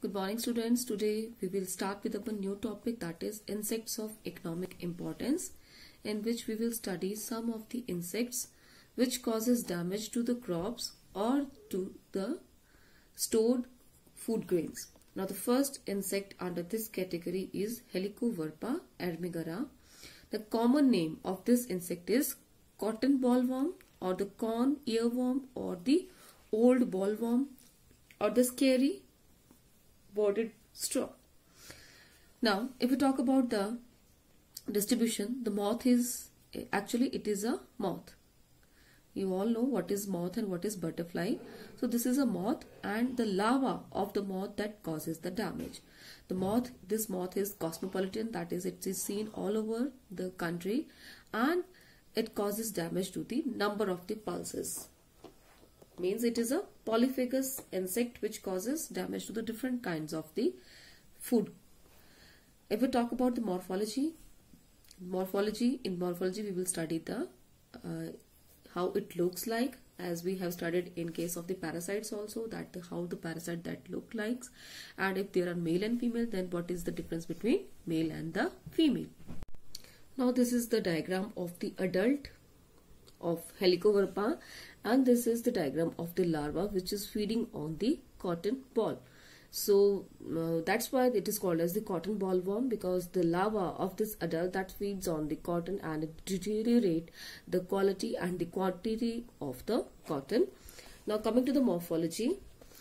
Good morning students. Today we will start with a new topic, that is insects of economic importance, in which we will study some of the insects which causes damage to the crops or to the stored food grains. Now the first insect under this category is Helicoverpa armigera. The common name of this insect is cotton bollworm or the corn earworm or the old bollworm or the scary boarded straw. Now, if we talk about the distribution, the moth is actually it is a moth. You all know what is moth and what is butterfly. So this is a moth and the larva of the moth that causes the damage. This moth is cosmopolitan, that is it is seen all over the country and it causes damage to the number of the pulses. Means it is a polyphagous insect which causes damage to the different kinds of the food. If we talk about the morphology we will study the how it looks like, as we have studied in case of the parasites also, that how the parasite that look like, and if there are male and female, then what is the difference between male and the female. Now this is the diagram of the adult of Helicoverpa and this is the diagram of the larva which is feeding on the cotton ball. So that's why it is called as the cotton bollworm, because the larva of this adult that feeds on the cotton and it deteriorate the quality and the quantity of the cotton. Now coming to the morphology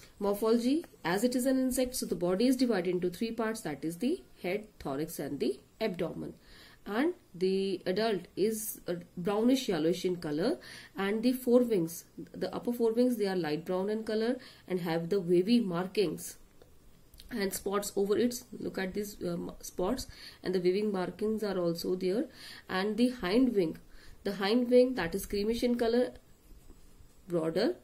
as it is an insect, so the body is divided into three parts, that is the head, thorax and the abdomen. And the adult is brownish yellowish in color, and the forewings, the upper forewings, they are light brown in color and have the wavy markings and spots over it. Look at these spots, and the waving markings are also there. And the hind wing that is creamish in color, broader,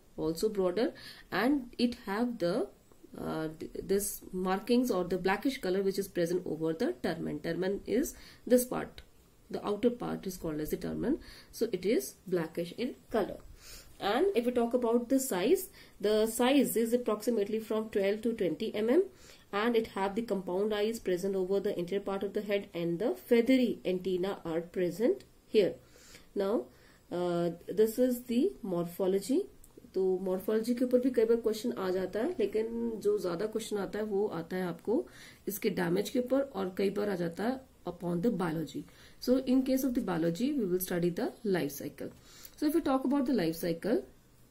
and it have the this markings or the blackish color which is present over the termen. Termen is this part, the outer part is called as the termen, so it is blackish in color. And if we talk about the size is approximately from 12 to 20 mm, and it have the compound eyes present over the interior part of the head and the feathery antenna are present here. Now this is the morphology. तो morphology के ऊपर भी कई बार question आ जाता है, लेकिन जो ज्यादा क्वेश्चन आता है वो आता है आपको इसके डैमेज के ऊपर, और कई बार आ जाता है upon the biology. So in case of the biology we will study the life cycle. So if you talk about the life cycle,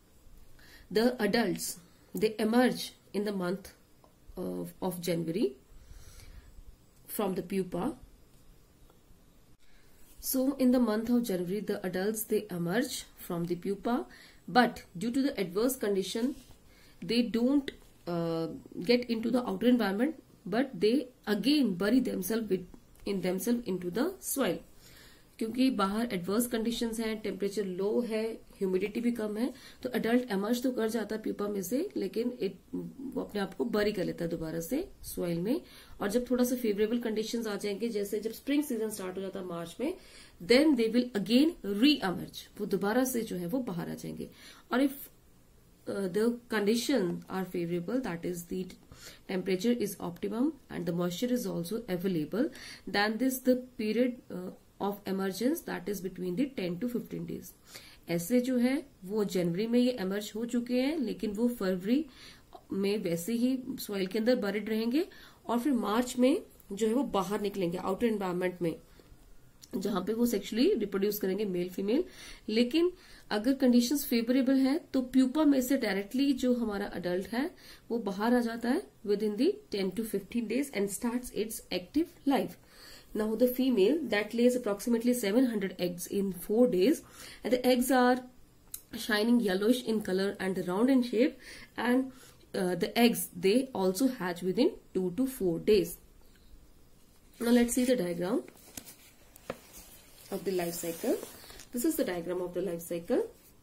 the adults they emerge in the month of January from the pupa. So in the month of January the adults they emerge from the pupa, but due to the adverse condition they don't get into the outer environment, but they again bury themselves into the soil. क्योंकि बाहर adverse conditions हैं, temperature low है, humidity भी कम है, तो adult emerge तो कर जाता है प्यूपा में से, लेकिन वो अपने आप को बरी कर लेता है दोबारा से सॉइल में. और जब थोड़ा सा फेवरेबल कंडीशंस आ जाएंगे, जैसे जब स्प्रिंग सीजन स्टार्ट हो जाता है मार्च में, then they will again reemerge, वो दोबारा से जो है वो बाहर आ जाएंगे. और if the conditions are favorable, that is the temperature is optimum and the moisture is also available, then this the period of emergence that is between the 10 to 15 days. ऐसे जो है वो जनवरी में ये emerge हो चुके हैं, लेकिन वो फरवरी में वैसे ही सॉइल के अंदर बरिड रहेंगे और फिर मार्च में जो है वो बाहर निकलेंगे आउटर एनवायरमेंट में, जहां पे वो सेक्सुअली रिप्रोड्यूस करेंगे मेल फीमेल. लेकिन अगर कंडीशंस फेवरेबल है तो प्यूपा में से डायरेक्टली जो हमारा अडल्ट है वो बाहर आ जाता है within the 10 to 15 days and starts its active life. Now the female that lays approximately 700 eggs in 4 days, and the eggs are shining yellowish in color and round in shape, and the eggs they also hatch within 2 to 4 days. Now let's see the diagram of the life cycle. This is the diagram of the life cycle.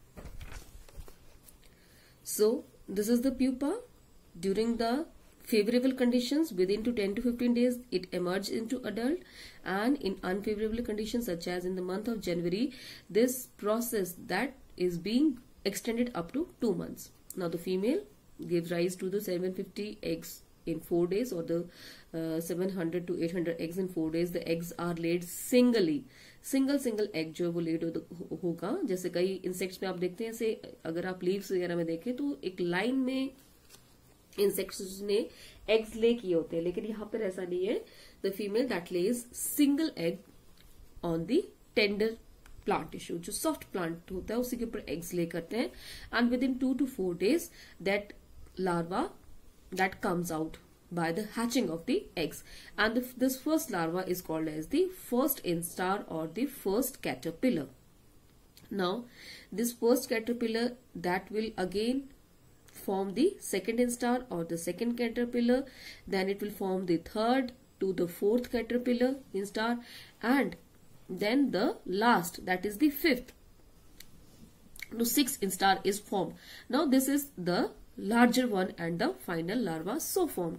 So this is the pupa. During the favorable conditions, within to 10 to 15 days it emerges into adult, and in unfavorable conditions such as in the month of January, this process that is being extended up to 2 months. Now the female gives rise to the 750 eggs in 4 days, or the 700 to 800 eggs in 4 days, the eggs are laid singly. Single egg जो है वो lead होगा. जैसे कई insects में आप देखते हैं, ऐसे अगर आप लीव्स वगैरह में देखें तो एक लाइन में इंसेक्ट्स ने एग्स ले किए होते हैं, लेकिन यहाँ पर ऐसा नहीं है. The female that lays single egg on the tender plant tissue, जो सॉफ्ट प्लांट होता है उसी के ऊपर एग्स ले करते हैं. And within 2 to 4 days that larva that comes out by the hatching of the eggs, and this first larva is called as the first instar or the first caterpillar. Now this first caterpillar that will again form the second instar or the second caterpillar, then it will form the third to the fourth caterpillar instar, and then the last, that is the fifth to sixth instar is formed. Now this is the larger one and the final larva so formed.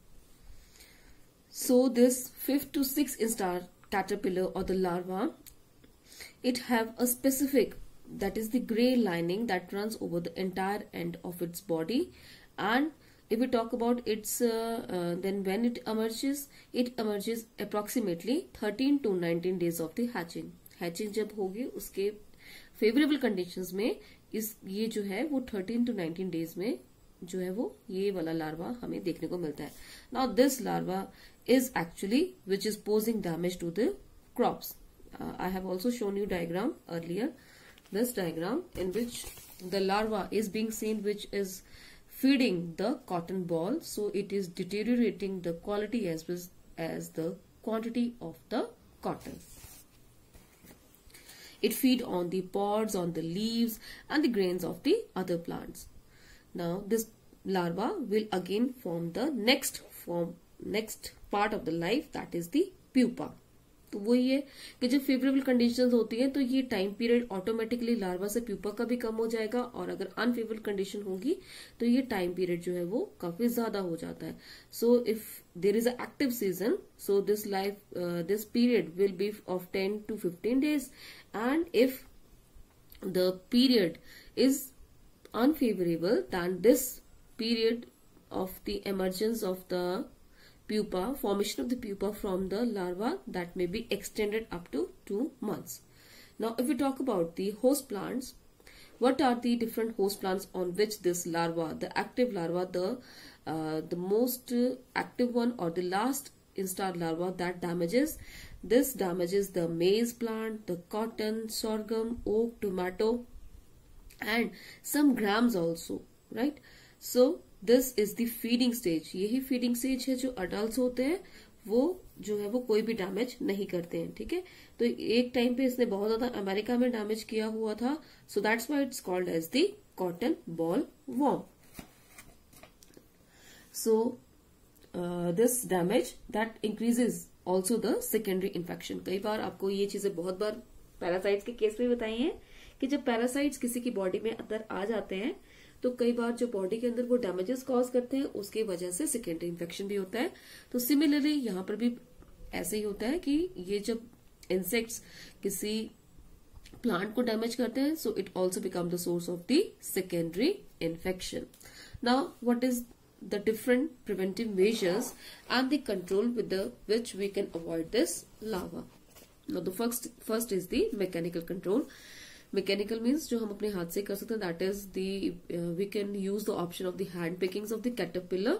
So this 5th to 6th instar caterpillar or the larva, it have a specific, that is the gray lining that runs over the entire end of its body. And if we talk about its then when it emerges approximately 13 to 19 days of the hatching. Hatching जब होगी उसके favorable conditions में ये जो है वो 13 to 19 days में जो है वो ये वाला लार्वा हमें देखने को मिलता है. Now this larva is actually which is posing damage to the crops. I have also shown you diagram earlier, this diagram in which the larva is being seen which is feeding the cotton ball, so it is deteriorating the quality as well as the quantity of the cotton. It feed on the pods, on the leaves and the grains of the other plants. Now this larva will again form the next part of the life, that is the pupa. तो वही है कि जब favourable conditions होती हैं तो ये time period automatically larva से प्यूपा का भी कम हो जाएगा, और अगर अनफेवरेबल कंडीशन होगी तो ये टाइम पीरियड जो है वो काफी ज्यादा हो जाता है. So if there is a active season, so this period will be of 10 to 15 days, and if the period is unfavorable, then this period of the emergence of the pupa, formation of the pupa from the larva, that may be extended up to 2 months. Now if we talk about the host plants, what are the different host plants on which this larva, the active larva, the most active one or the last instar larva that damages, this damages the maize plant, the cotton, sorghum, oak, tomato and some grams also, right? So this is the feeding stage. यही feeding stage है. जो adults होते हैं वो जो है वो कोई भी डैमेज नहीं करते हैं, ठीक है. तो एक टाइम पे इसने बहुत ज्यादा अमेरिका में डैमेज किया हुआ था, so that's why it's called as the cotton boll worm. So this damage that increases also the secondary infection. कई बार आपको ये चीजें बहुत बार पैरासाइट्स के केस में बताई हैं कि जब पैरासाइट्स किसी की बॉडी में अंदर आ जाते हैं तो कई बार जो बॉडी के अंदर वो डैमेजेस कॉज करते हैं उसकी वजह से सेकेंडरी इन्फेक्शन भी होता है. तो सिमिलरली यहाँ पर भी ऐसे ही होता है कि ये जब इंसेक्ट्स किसी प्लांट को डैमेज करते हैं, so it also become the source of the secondary infection. Now what is the different preventive measures and the control with which we can avoid this larva. Now the first is the mechanical control. Mechanical means जो हम अपने हाथ से कर सकते हैं, that is the we can use the option of the hand pickings of the caterpillar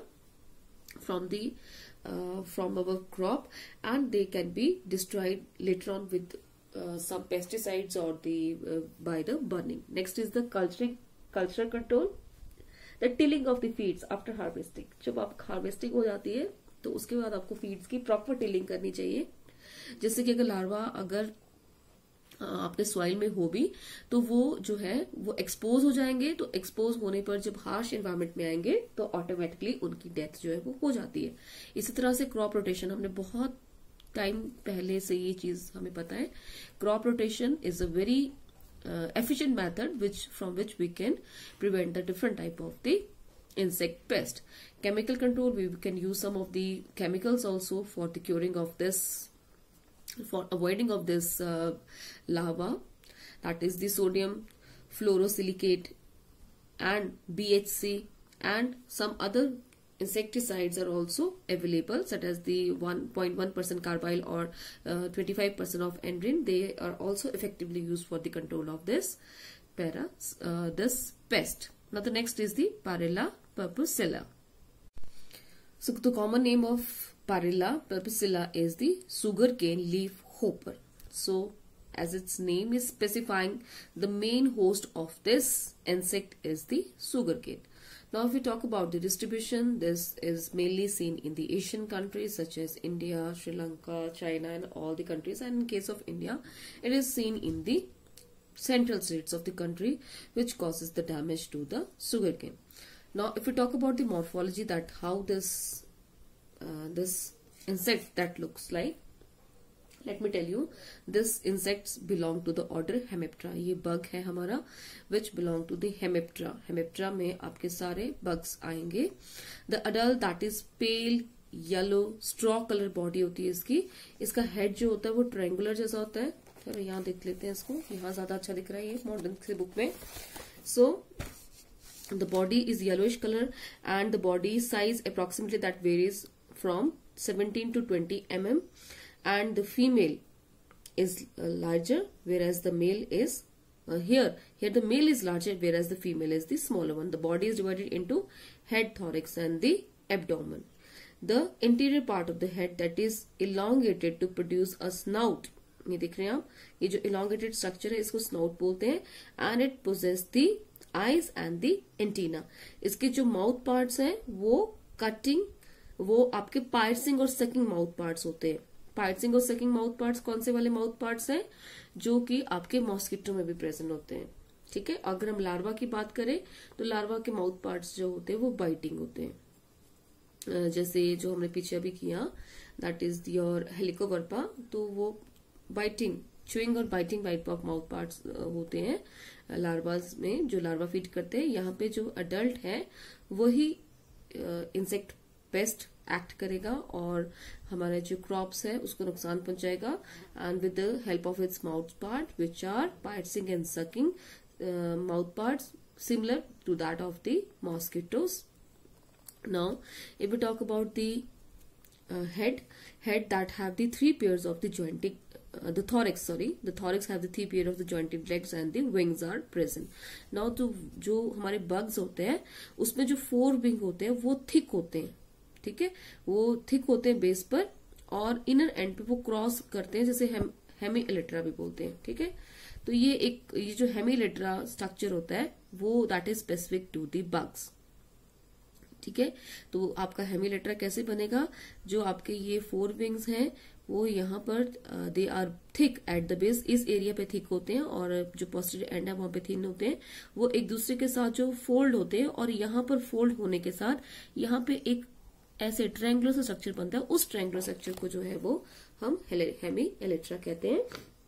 from our crop, and they can be destroyed later on with some pesticides or by the burning. Next is the culture control. The tilling of the feeds after harvesting. जब आप harvesting हो जाती है तो उसके बाद आपको feeds की प्रॉपर टिलिंग करनी चाहिए, जिससे कि अगर लार्वा अगर आपके सॉइल में हो भी तो वो जो है वो एक्सपोज हो जाएंगे. तो एक्सपोज होने पर जब हार्श एनवायरमेंट में आएंगे तो ऑटोमेटिकली उनकी डेथ जो है वो हो जाती है. इसी तरह से क्रॉप रोटेशन, हमने बहुत टाइम पहले से ये चीज हमें पता है. Crop rotation is a very efficient method from which we can prevent the different type of the insect pest. Chemical control, we can use some of the chemicals also for the curing of this, for avoiding of this larva, that is the sodium fluorosilicate and BHC and some other insecticides are also available, such as the 1.1% carbide or 25% of endrin. They are also effectively used for the control of this pest. Now the next is the Parrella purpusilla. So the common name of Parrella purpusilla is the sugarcane leaf hopper. So as its name is specifying, the main host of this insect is the sugarcane. Now if we talk about the distribution, this is mainly seen in the Asian countries such as India, Sri Lanka, China and all the countries, and in case of India, it is seen in the central states of the country, which causes the damage to the sugarcane. Now if we talk about the morphology, that how this insect that looks like, let me tell you, this insects belong to the order Hemiptera. ये bug है हमारा which belong to the Hemiptera. Hemiptera में आपके सारे bugs आएंगे. The adult that is pale yellow straw color body होती है इसकी. इसका head जो होता है वो triangular जैसा होता है. चलो यहाँ देख लेते हैं इसको. यहाँ ज्यादा अच्छा दिख रहा है ये मॉडर्न से बुक में. So the body is yellowish color and the body size approximately that varies from 17 to 20 mm. And the female is larger, whereas the male is here the male is larger, whereas the female is the smaller one. The body is divided into head, thorax and the abdomen. The interior part of the head that is elongated to produce a snout. ये देख रहे हैं आप, ये जो elongated structure है इसको snout बोलते हैं. And it possesses the eyes and the antenna. इसके जो mouth parts हैं वो cutting, वो आपके piercing और sucking mouth parts होते हैं. पाइटसिंग और सकिंग माउथ पार्ट्स कौन से वाले माउथ पार्ट्स हैं, जो कि आपके मॉस्किटो में भी प्रेजेंट होते हैं. ठीक है. अगर हम लार्वा की बात करें तो लार्वा के माउथ पार्ट्स जो होते हैं वो बाइटिंग होते हैं. जैसे जो हमने पीछे अभी किया, दैट इज योर हेलिकोवर्पा, तो वो बाइटिंग, च्यूइंग और biting type of mouth parts होते हैं लार्वाज में, जो लार्वा फीड करते हैं. यहाँ पे जो अडल्ट है वही इंसेक्ट पेस्ट एक्ट करेगा और हमारे जो क्रॉप्स है उसको नुकसान पहुंचाएगा. And with the help of its mouth part which are piercing and sucking mouth parts similar to that of the mosquitoes. Now if we talk about the head that have the 3 pairs of the jointed the thorax have the 3 pair of the jointed legs and the wings are present. Now तो जो हमारे bugs होते हैं उसमें जो 4 wing होते हैं वो thick होते हैं. ठीक है, वो थिक होते हैं बेस पर और इनर एंड पे वो क्रॉस करते हैं, जैसे हेमी एलिट्रा भी बोलते हैं. ठीक है, तो ये जो हेमी एलिट्रा स्ट्रक्चर होता है वो that is specific to the bugs. ठीक है, तो आपका हेमी एलिट्रा कैसे बनेगा, जो आपके ये 4 विंग्स हैं वो यहाँ पर they are thick at the base, इस एरिया पे थिक होते हैं और जो पोस्टीरियर एंड है वहां पे थिन होते हैं. वो एक दूसरे के साथ जो फोल्ड होते हैं और यहाँ पर फोल्ड होने के साथ यहाँ पे एक ऐसे ट्रायंगुलर सा स्ट्रक्चर बनता है. उस ट्रायंगुलर स्ट्रक्चर को जो है वो हम हेमी एलिट्रा कहते हैं.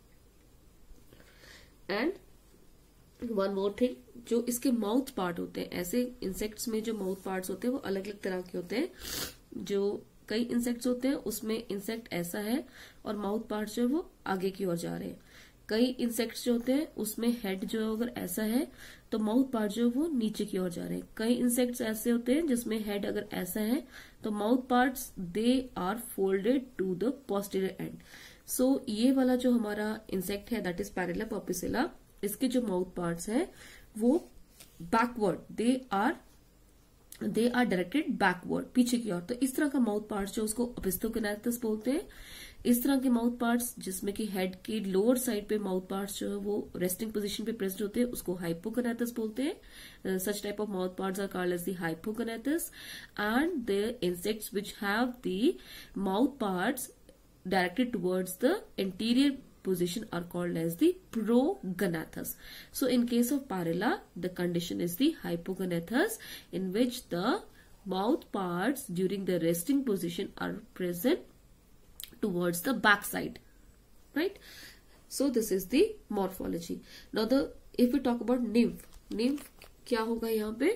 एंड वन मोर थिंग, जो इसके माउथ पार्ट होते हैं, ऐसे इंसेक्ट्स में जो माउथ पार्ट्स होते हैं वो अलग अलग तरह के होते हैं. जो कई इंसेक्ट्स होते हैं उसमें इंसेक्ट ऐसा है और माउथ पार्ट्स जो है वो आगे की ओर जा रहे हैं. कई इंसेक्ट्स जो होते हैं उसमें हेड जो है अगर ऐसा है तो माउथ पार्ट जो है वो नीचे की ओर जा रहे हैं. कई इंसेक्ट्स ऐसे होते हैं जिसमें हेड अगर ऐसा है तो mouth parts they are folded to the posterior end. So ये वाला जो हमारा इंसेक्ट है दैट इज पैरेला पर्पिसिला, इसके जो माउथ पार्ट्स हैं वो backward, they are directed backward, पीछे की ओर. तो इस तरह का माउथ पार्ट्स जो उसको ओपिस्थोगोनाथस बोलते हैं. इस तरह के माउथ पार्ट्स जिसमें कि हेड की लोअर साइड पे माउथ पार्ट्स जो है वो रेस्टिंग पोजीशन पे प्रेजेंट होते हैं उसको हाइपोगोनाथस बोलते हैं. Such type of mouth parts are called as the hypognathous. And the insects which have the mouth parts directed towards the interior position are called as the progonathus. So in case of Parrella, the condition is the hypogonathus, in which the mouth parts during the resting position are present towards the back side, right? So this is the morphology. Now if we talk about nymph क्या होगा यहाँ पे?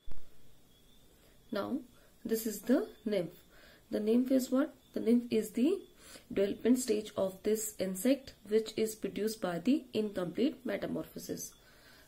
Now this is the nymph. The nymph is what? The nymph is the development stage of this insect which is produced by the incomplete metamorphosis.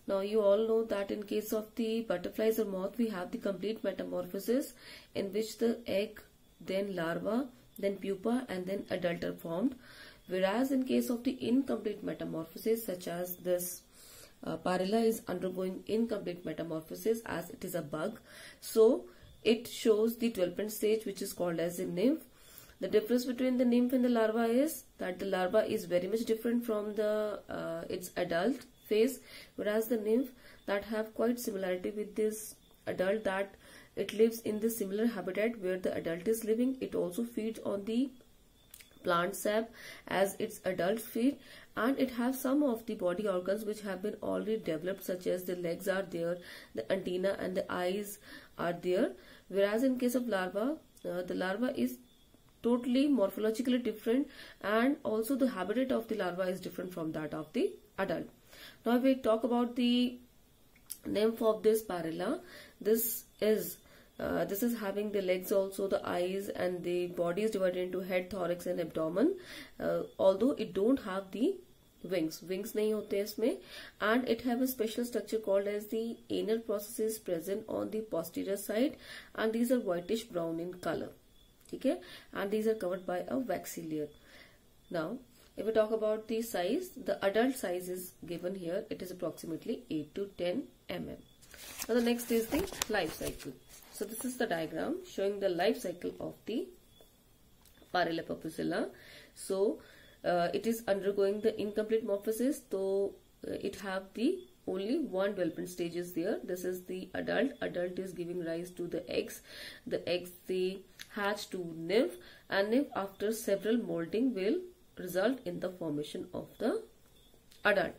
Now you all know that in case of the butterflies or moth, we have the complete metamorphosis in which the egg, then larva, then pupa and then adult are formed. Whereas in case of the incomplete metamorphosis, such as this Parula is undergoing incomplete metamorphosis as it is a bug. So it shows the development stage which is called as a nymph. The difference between the nymph and the larva is that the larva is very much different from the its adult phase, whereas the nymph that have quite similarity with this adult, that it lives in the similar habitat where the adult is living. It also feeds on the plant sap as its adult feed, and it has some of the body organs which have been already developed, such as the legs are there, the antenna and the eyes are there. Whereas in case of larva, the larva is totally morphologically different, and also the habitat of the larva is different from that of the adult. Now if we talk about the nymph of this Parula, this is having the legs also, the eyes, and the body is divided into head, thorax and abdomen, although it don't have the wings नहीं होते इसमें, and it have a special structure called as the anal processes present on the posterior side, and these are whitish brown in color. Okay, and these are covered by a waxy layer. Now if we talk about the size, the adult size is given here. It is approximately 8 to 10 mm. Now the next is the life cycle. So this is the diagram showing the life cycle of the Parula purpusilla. So it is undergoing the incomplete morphosis. So it have the only one development stage is there. This is the adult. Adult is giving rise to the eggs. The eggs they hatch to nymph, and nymph after several molding will result in the formation of the adult.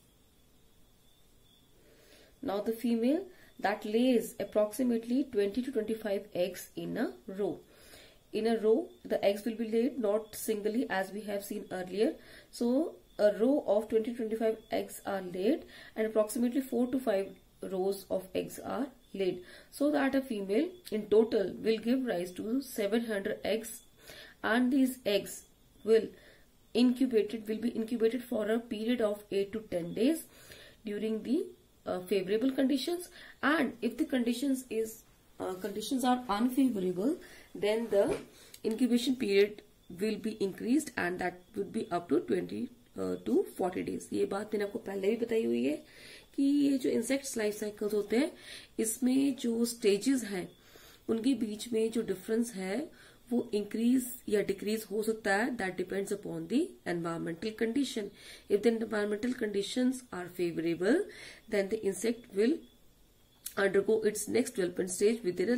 Now the female that lays approximately 20 to 25 eggs in a row. In a row, the eggs will be laid not singly as we have seen earlier. So a row of 20 to 25 eggs are laid, and approximately 4 to 5 rows of eggs are laid, so that a female in total will give rise to 700 eggs, and these eggs will be incubated for a period of 8 to 10 days during the favorable conditions. And if the conditions are unfavorable, then the incubation period will be increased, and that would be up to 20 to 40 days. ये बात मैंने आपको पहले भी बताई हुई है कि ये जो इंसेक्ट्स लाइफ साइकिल्स होते हैं, इसमें जो स्टेजेस हैं उनके बीच में जो डिफरेंस है वो इंक्रीज या डिक्रीज हो सकता है. That depends upon the environmental condition. If the environmental conditions are favourable, then the insect will undergo its next development stage within a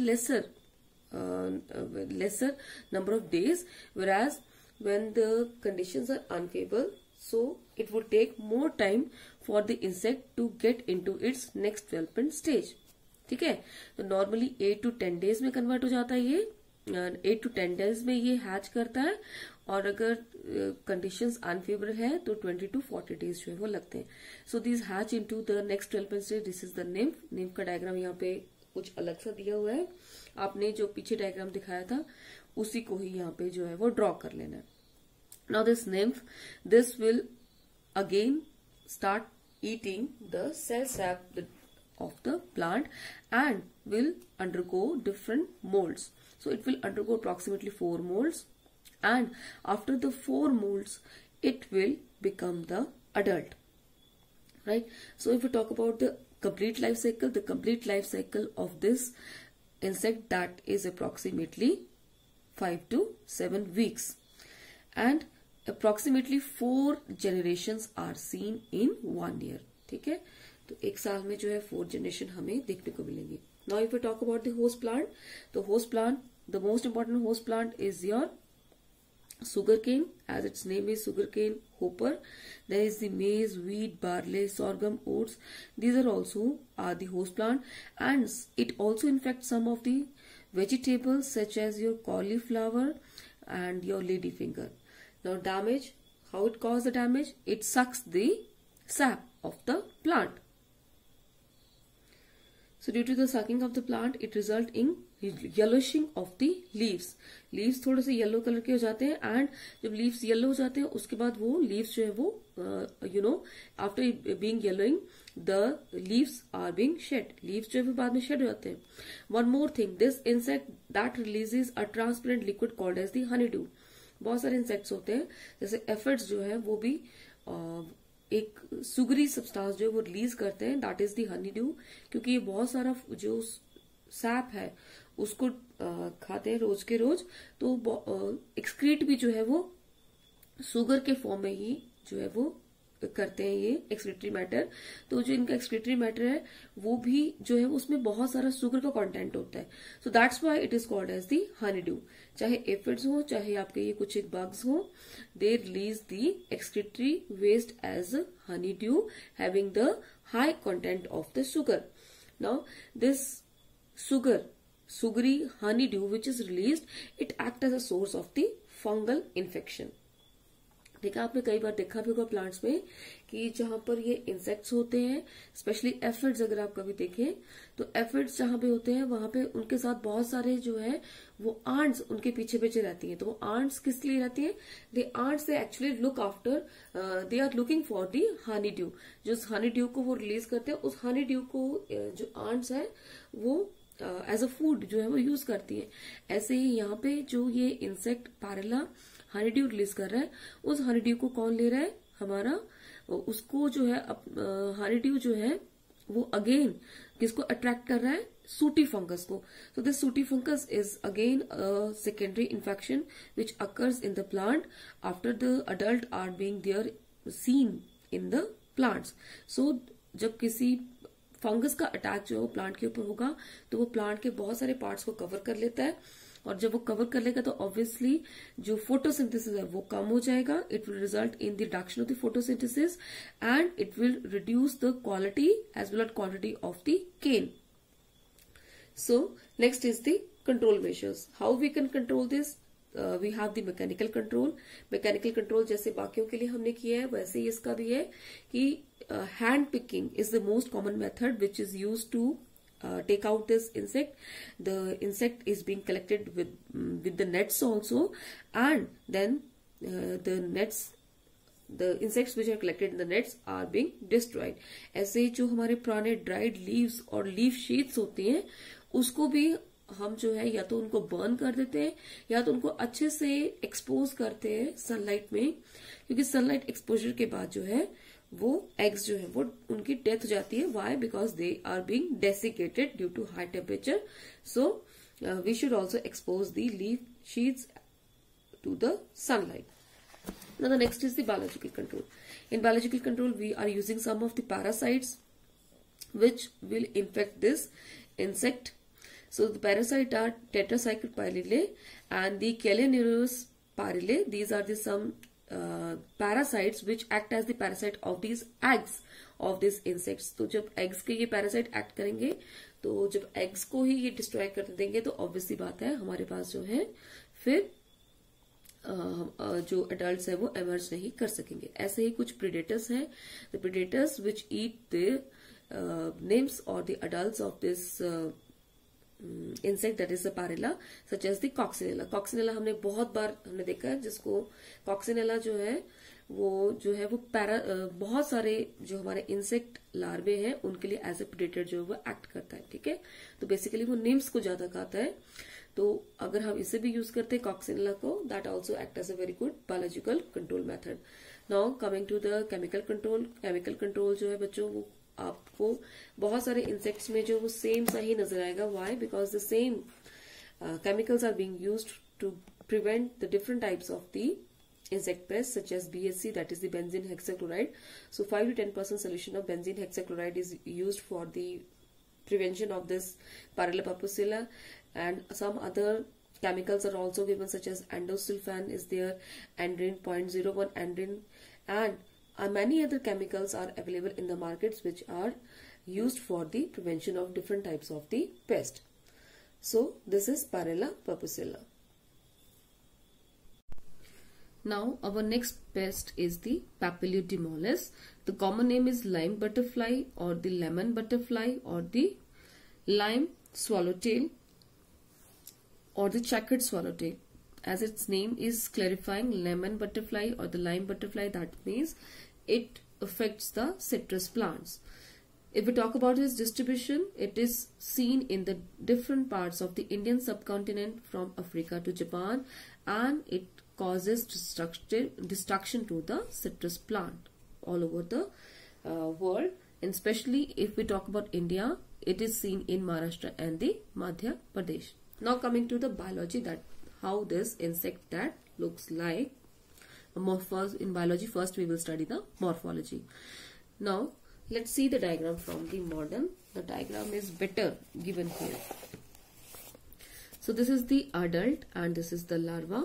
lesser number of days, whereas when the conditions are unfavorable, so it would take more time for the insect to get into its next development stage. ठीक है, तो normally 8 to 10 days में convert हो जाता है. ये 8 to 10 days में ये हैच करता है, और अगर कंडीशंस अनफेवरेबल है तो 20 to 40 days जो है वो लगते हैं. So this hatch into the next development stage. This is the nymph. nymph का डायग्राम यहाँ पे कुछ अलग सा दिया हुआ है. आपने जो पीछे डायग्राम दिखाया था उसी को ही यहाँ पे जो है वो ड्रॉ कर लेना है. Now this nymph, this will again start eating the cell sap of the plant and will undergo different molds. So it will undergo approximately 4 molds, and after the 4 molds it will become the adult, right? So if we talk about the complete life cycle, the complete life cycle of this insect, that is approximately 5 to 7 weeks, and approximately 4 generations are seen in 1 year. ठीक है, तो एक साल में जो है 4 generation हमें देखने को मिलेंगे. Now if we talk about the host plant, the host plant, the most important host plant is your sugarcane, as its name is sugarcane hopper. There is the maize, wheat, barley, sorghum, oats. These are also the host plant, and it also infects some of the vegetables such as your cauliflower and your ladyfinger. Now damage, how it causes the damage? It sucks the sap of the plant. So due to the sucking of the plant, it results in yellowing of the leaves थोड़े से yellow colour के हो जाते हैं, and जब leaves yellow हो जाते हैं उसके बाद वो लीव्स जो है वो after being yellowing the leaves are being shed, leaves जो है वो बाद में शेड हो जाते हैं. One more thing, this insect that releases a transparent liquid called as the honey dew. बहुत सारे इंसेक्ट्स होते हैं जैसे एफिड्स जो है वो भी एक सुगरी सब्सटेंस जो है वो रिलीज करते हैं, that is the honey dew. क्योंकि ये बहुत सारा जो सैप है उसको खाते हैं रोज के रोज, तो एक्सक्रीट भी जो है वो सुगर के फॉर्म में ही जो है वो करते हैं, ये एक्सक्रीटरी मैटर. तो जो इनका एक्सक्रीटरी मैटर है वो भी जो है उसमें बहुत सारा शुगर का कंटेंट होता है. So that's why it is called as the honey dew. चाहे एफिड्स हो चाहे आपके ये कुछ एक बग्स हो, they release the excretory waste as honey dew having the high content of the sugar. Now this sugary honeydew which is released, it acts as a source of the fungal infection. देखा आपने कई बार देखा भी होगा plants में कि जहां पर ये इंसेक्ट्स होते हैं, स्पेशली एफिड्स अगर आप कभी देखें तो एफिड्स जहां पे होते हैं वहां पे उनके साथ बहुत सारे जो है वो आंट्स उनके पीछे पीछे रहती हैं. तो वो आंट्स किस लिए रहती हैं? They ants they actually look after, they are looking for the honey dew. जो हनी ड्यू को वो रिलीज करते हैं, उस हनी ड्यू को जो आंट्स है वो एज अ फूड जो है वो यूज करती है. ऐसे ही यहाँ पे जो ये इंसेक्ट पैरेला हनीड्यू रिलीज कर रहा है, उस हनीड्यू को कौन ले रहा है? हमारा उसको जो है हनीड्यू जो है वो अगेन किसको अट्रैक्ट कर रहा है? सूटी फंगस को. So this sooty fungus is again a secondary infection which occurs in the plant after the adult are being there seen in the plants. So जब किसी फंगस का अटैक जो है वो प्लांट के ऊपर होगा तो वो प्लांट के बहुत सारे पार्ट्स को कवर कर लेता है, और जब वो कवर कर लेगा तो ऑब्वियसली जो फोटोसिंथेसिस है वो कम हो जाएगा. It will result in the reduction of the photosynthesis and it will reduce the quality as well as quantity of the cane. So next is the control measures. How we can control this? We have the mechanical control. Mechanical control जैसे बाकियों के लिए हमने किया है वैसे ही इसका भी है कि hand picking is the most common method which is used to take out this insect. The insect is being collected with the nets also, and then the insects which are collected in the nets are being destroyed. ऐसे जो हमारे पुराने dried leaves और leaf sheets होती हैं उसको भी हम जो है या तो उनको बर्न कर देते हैं या तो उनको अच्छे से एक्सपोज करते हैं सनलाइट में, क्योंकि सनलाइट एक्सपोजर के बाद जो है वो एग्स जो है वो उनकी डेथ हो जाती है. Why? Because they are being desiccated due to high temperature. So we should also expose the leaf sheets to the sunlight. Now the next is the biological control. In biological control we are using some of the parasites which will infect this insect. So the parasites are Tetracycline pyrale and the Callineurus pyrale. These are the some parasites which act as the parasite of these eggs of these insects. तो जब eggs के ये parasite act करेंगे तो जब eggs को ही ये destroy कर देंगे तो obviously बात है हमारे पास जो है फिर जो adults है वो emerge नहीं कर सकेंगे. ऐसे ही कुछ predators हैं. The predators which eat the nymphs or the adults of this insect that is the parella such as the coccinella. Coccinella हमने बहुत बार हमने देखा है, जिसको coccinella जो है वो बहुत सारे जो हमारे इंसेक्ट लार्वे हैं उनके लिए एज ए प्रेडेटर जो है वो एक्ट करता है. ठीक है, तो बेसिकली वो निम्स को ज्यादा खाता है. तो अगर हम इसे भी यूज करते हैं कॉक्सिनेला को, that also act as a very good biological control method. Now coming to the chemical control. Chemical control जो है बच्चों वो आपको बहुत सारे इंसेक्ट्स में जो वो सेम सा ही नजर आएगा. Why? Because the same chemicals are being used to prevent the different types of the insect pests such as BHC, that is the benzene hexachloride. So 5 to 10% solution of benzene hexachloride is used for the prevention of this Parella pappusilla, and some other chemicals are also given such as endosulfan is there, andrin 0.01 andrin, and many other chemicals are available in the markets which are used for the prevention of different types of the pest. So this is Parella pappusilla. Now our next pest is the Papiliodemolis. The common name is lime butterfly or the lemon butterfly or the lime swallowtail. or the checkered swallowtail. As its name is clarifying, lemon butterfly or the lime butterfly, that means it affects the citrus plants. If we talk about its distribution, it is seen in the different parts of the Indian subcontinent from Africa to Japan, and it causes destruction to the citrus plant all over the world. And especially if we talk about India, it is seen in Maharashtra and the Madhya Pradesh. Now coming to the biology, that how this insect that looks like. In biology, first we will study the morphology. Now let's see the diagram from the modern. The diagram is better given here. So this is the adult and this is the larva.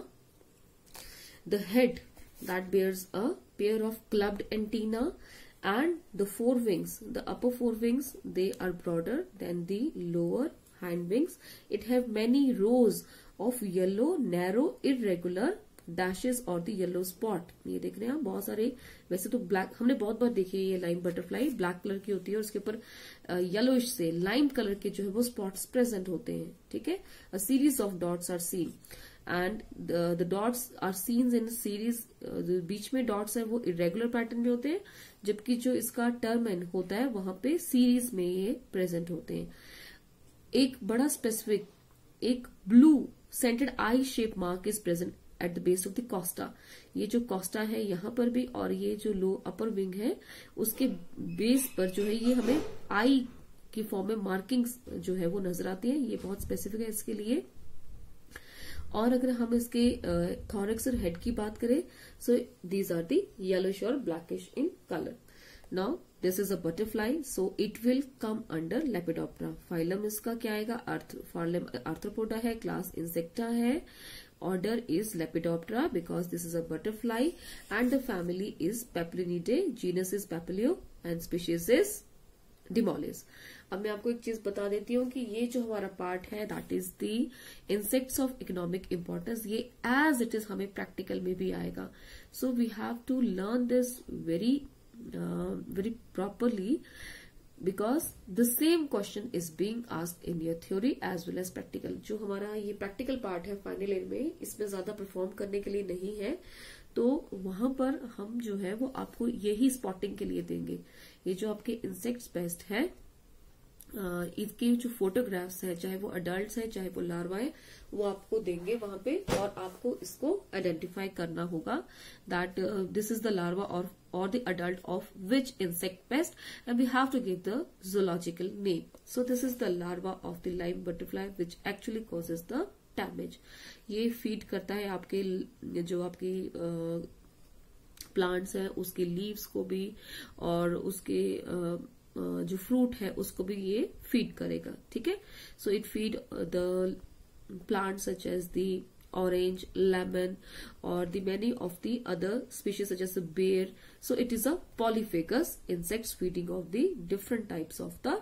The head that bears a pair of clubbed antennae, and the forewings, the upper forewings, they are broader than the lower hind wings. It have many rows of yellow, narrow, irregular dashes और the yellow spot. ये देख रहे हैं आप बहुत सारे. वैसे तो ब्लैक हमने बहुत बार देखी है, ये लाइम बटरफ्लाई ब्लैक कलर की होती है और उसके ऊपर येलोइश से लाइम कलर के जो है वो स्पॉट्स प्रेजेंट होते हैं. ठीक है. A series of dots are seen and the dots are seen in series. बीच में डॉट्स है वो इरेगुलर पैटर्न में होते हैं, जबकि जो इसका टर्म एंड होता है वहां पे सीरीज में ये प्रेजेंट होते हैं. एक बड़ा स्पेसिफिक एक blue centred eye shape mark is present at the base of the costa. ये जो कोस्टा है यहाँ पर भी, और ये जो लो अपर विंग है उसके बेस पर जो है ये हमें आई की फॉर्म में मार्किंग्स जो है वो नजर आती है. ये बहुत स्पेसिफिक है इसके लिए. और अगर हम इसके थॉरैक्स और हेड की बात करें, so these are the yellowish और blackish in colour. Now this is a butterfly, so it will come under Lepidoptera. Phylum इसका क्या आएगा? फाइलम आर्थ्रोपोडा है, क्लास इंसेक्टा है, order is Lepidoptera because this is a butterfly, and the family is Papilionidea, genus is Papilio and species is Dimolis. अब मैं आपको एक चीज बता देती हूँ कि ये जो हमारा पार्ट है that is the insects of economic importance. ये एज इट इज हमें प्रैक्टिकल में भी आएगा. So we have to learn this very properly because the same question is being asked in your theory as well as practical. जो हमारा ये practical part है final year में, इसमें ज्यादा परफॉर्म करने के लिए नहीं है, तो वहां पर हम जो है वो आपको यही स्पॉटिंग के लिए देंगे. ये जो आपके इंसेक्ट्स पेस्ट है, इसके जो फोटोग्राफ्स है, चाहे वो अडल्ट है चाहे वो लार्वा है, वो आपको देंगे वहां पे, और आपको इसको आइडेंटिफाई करना होगा that this is the larva or the adult of which insect pest, and we have to give the zoological name. So this is the larva of the lime butterfly which actually causes the damage. ये feed करता है आपके जो आपकी plants है उसके leaves को भी, और उसके जो fruit है उसको भी ये feed करेगा. ठीक है. So it feed the plants such as the orange, lemon, or the many of the other species such as the bear. So it is a polyphagous insect feeding of the different types of the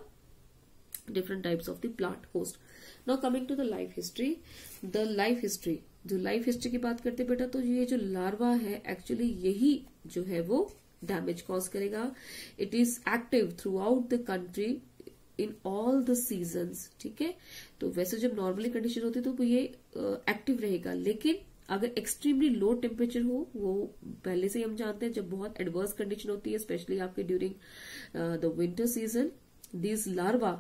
plant host. Now coming to the life history. The life history, जो life history की बात करते बेटा, तो ये जो larva है actually यही जो है वो डैमेज कॉज करेगा. It is active throughout the country in all the seasons. ठीक है. तो वैसे जब नॉर्मली कंडीशन होती है तो ये एक्टिव रहेगा, लेकिन अगर एक्सट्रीमली लो टेम्परेचर हो, वो पहले से ही हम जानते हैं, जब बहुत एडवर्स कंडीशन होती है स्पेशली आपके during the winter season, this larva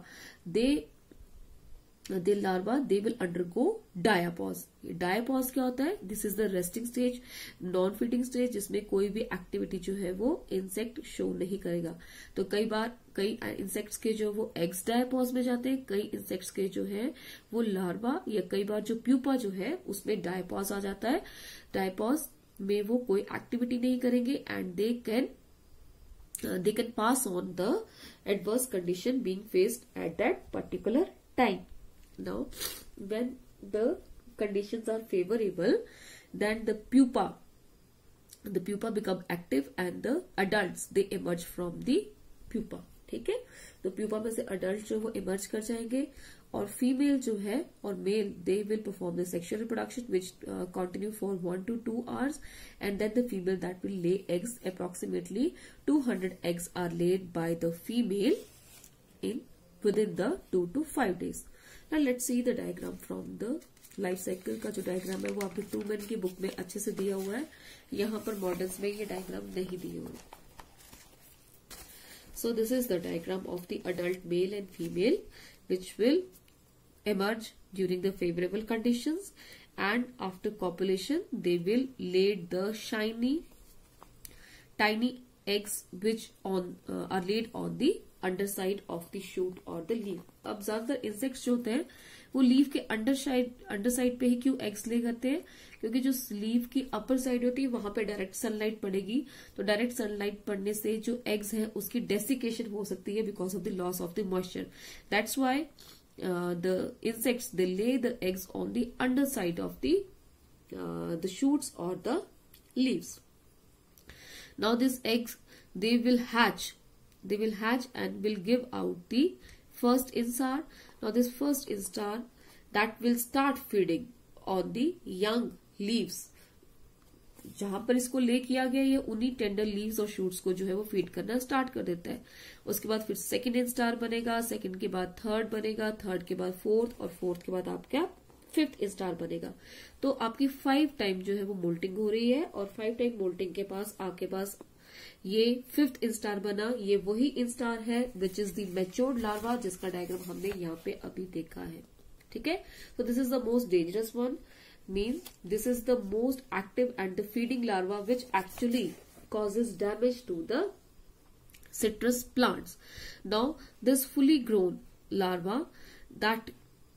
they will undergo diapause. Diapause क्या होता है? This is the resting stage, non feeding stage, जिसमें कोई भी एक्टिविटी जो है वो इंसेक्ट शो नहीं करेगा. तो कई इंसेक्ट्स के जो वो एग्स डायापॉज में जाते हैं, कई इंसेक्ट्स के जो है वो लार्वा, या कई बार जो प्यूपा जो है उसमें डायापॉज आ जाता है. डायापॉज में वो कोई एक्टिविटी नहीं करेंगे and they can pass on the adverse condition being faced at that particular time. Now, when the conditions are favorable, then the pupa become active and the adults they emerge from the pupa. ठीक है. तो pupa में से adults जो वो emerge कर जाएंगे, और female जो है और male they will perform the sexual reproduction which continue for 1 to 2 hours, and then the female that will lay eggs. Approximately 200 eggs are laid by the female within the 2 to 5 days. Now let's see the diagram from the life cycle का जो diagram है वो आपके 2 men की book में अच्छे से दिया हुआ है, यहाँ पर मॉडर्न्स में ये डायग्राम नहीं दिए हुए। So this is the diagram of the adult male and female which will emerge during the favorable conditions, and after copulation they will lay the tiny eggs which are laid on the underside of the shoot or the leaf. अब ज्यादातर insects जो होते हैं वो leaf के underside पे ही क्यों eggs lay करते हैं, क्योंकि जो लीफ की अपर साइड होती है वहां पे डायरेक्ट सनलाइट पड़ेगी, तो डायरेक्ट सनलाइट पड़ने से जो एग्स हैं उसकी डेसिकेशन हो सकती है because of the loss of the moisture. That's why the insects, they lay the eggs on the underside of the shoots or the leaves. Now these eggs, they will hatch and will give out the first instar. Now this first instar that will start feeding on the young leaves. जहां पर इसको ले किया गया ये उन्हीं tender leaves और shoots को जो है वो फीड करना स्टार्ट कर देता है। उसके बाद फिर सेकंड इंस्टार बनेगा, सेकंड के बाद थर्ड बनेगा, थर्ड के बाद फोर्थ, और फोर्थ के बाद आपका फिफ्थ इंस्टार बनेगा। तो आपकी 5 टाइम जो है वो मोल्टिंग हो रही है, और 5 टाइम मोल्टिंग के पास आपके पास ये फिफ्थ इंस्टार बना। ये वही इंस्टार है which is the matured larva, जिसका डायग्राम हमने यहाँ पे अभी देखा है। ठीक है, तो this is the most dangerous one, means this is the most active and the feeding larva which actually causes damage to the citrus plants. Now this fully grown larva that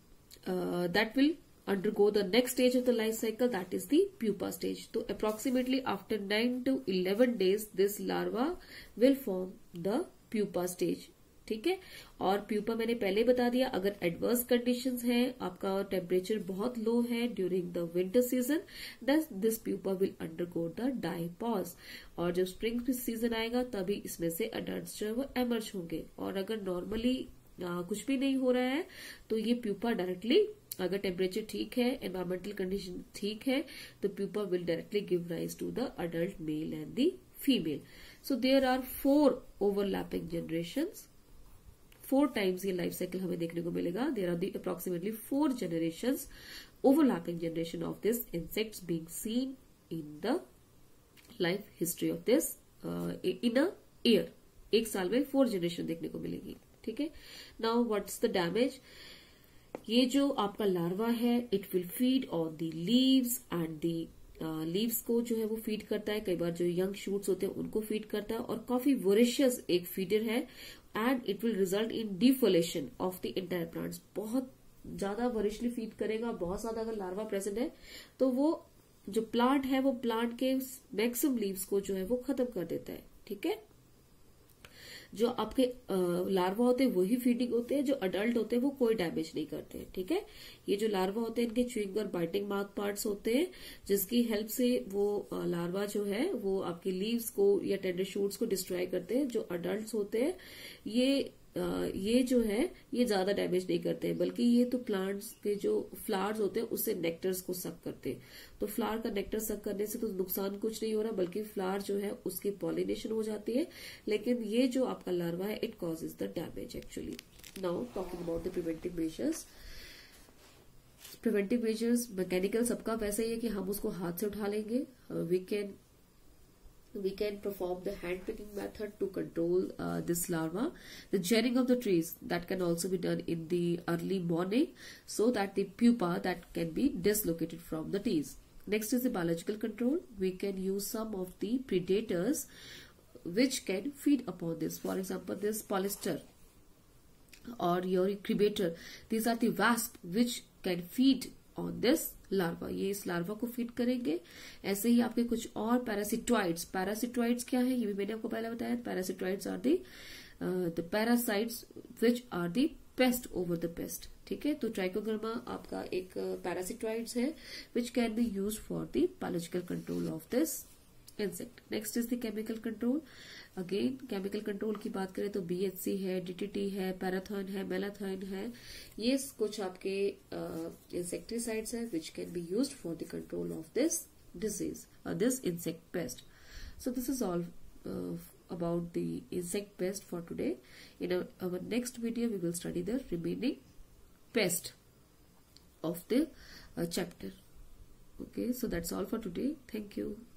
will undergo the next stage of the life cycle, that is the pupa stage. So approximately after 9 to 11 days this larva will form the pupa stage. ठीक है, और pupa मैंने पहले बता दिया, अगर adverse conditions हैं, आपका टेम्परेचर बहुत लो है during the winter season, this pupa will undergo the diapause, और जब स्प्रिंग सीजन आएगा तभी इसमें से अडल्ट्स जो है वो एमर्ज होंगे। और अगर नॉर्मली कुछ भी नहीं हो रहा है तो ये प्यूपा डायरेक्टली, अगर टेम्परेचर ठीक है, एनवायरमेंटल कंडीशन ठीक है, तो pupa will directly give rise to the adult male and the female. So there are 4 overlapping generations, 4 times ये लाइफ साइकिल हमें देखने को मिलेगा। There are the approximately 4 generations, overlapping generation of this insects being seen in the life history of this in a year. एक साल में 4 generation देखने को मिलेगी। ठीक है, नाउ व्हाट्स द डैमेज? ये जो आपका लार्वा है, it will feed on the leaves and the leaves को जो है वो फीड करता है, कई बार जो यंग शूट्स होते हैं उनको फीड करता है, और काफी वोरेशियस एक फीडर है, and it will result in defoliation of the entire plants. बहुत ज्यादा वरिशली फीड करेगा, बहुत ज्यादा अगर लार्वा प्रेजेंट है तो वो जो प्लांट है वो प्लांट के मैक्सिमम लीव्स को जो है वो खत्म कर देता है। ठीक है, जो आपके लार्वा होते हैं वही फीडिंग होते हैं, जो अडल्ट होते हैं वो कोई डैमेज नहीं करते हैं। ठीक है, ये जो लार्वा होते हैं इनके च्यूइंग और बाइटिंग माउथ पार्ट्स होते हैं, जिसकी हेल्प से वो लार्वा जो है वो आपके लीव्स को या टेंडर शूट्स को डिस्ट्रॉय करते हैं। जो अडल्ट्स होते हैं ये जो है ये ज्यादा डैमेज नहीं करते हैं, बल्कि ये तो प्लांट्स के जो फ्लावर्स होते हैं उससे नेक्टर्स को सक करते हैं। तो फ्लावर का नेक्टर सक करने से तो नुकसान कुछ नहीं हो रहा, बल्कि फ्लावर जो है उसकी पॉलिनेशन हो जाती है। लेकिन ये जो आपका लार्वा है it causes the damage actually. Now talking about the preventive measures. Preventive measures mechanical सबका वैसा ही है कि हम उसको हाथ से उठा लेंगे। We can perform the hand picking method to control this larva. The gelling of the trees, that can also be done in the early morning so that the pupa that can be dislocated from the trees. Next is the biological control. We can use some of the predators which can feed upon this. For example, this polyster or your incubator. These are the wasp which can feed on this larva, ये इस larva को feed करेंगे। ऐसे ही आपके कुछ और पैरासिटोइड्स क्या है ये भी मैंने आपको पहले बताया। Parasitoids are the parasites which are the pest over the pest. ठीक है, तो ट्राइकोग्रामा आपका एक पैरासिटोइड्स है which can be use for the biological control of this insect. Next is the chemical control. Again chemical control की बात करें तो BHC है, DDT है, पैराथॉन है, मेलाथॉन है, ये कुछ आपके इंसेक्टिसाइड्स है which can be used for the control of this disease this insect pest. So this is all about the insect pest for today. In our next video we will study the remaining pest. of the chapter. Okay, so that's all for today. Thank you.